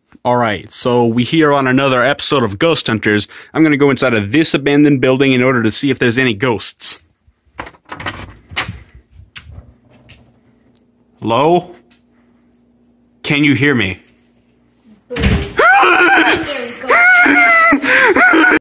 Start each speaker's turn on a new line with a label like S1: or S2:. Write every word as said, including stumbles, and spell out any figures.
S1: Alright, so we here on another episode of Ghost Hunters. I'm gonna go inside of this abandoned building in order to see if there's any ghosts. Hello? Can you hear me?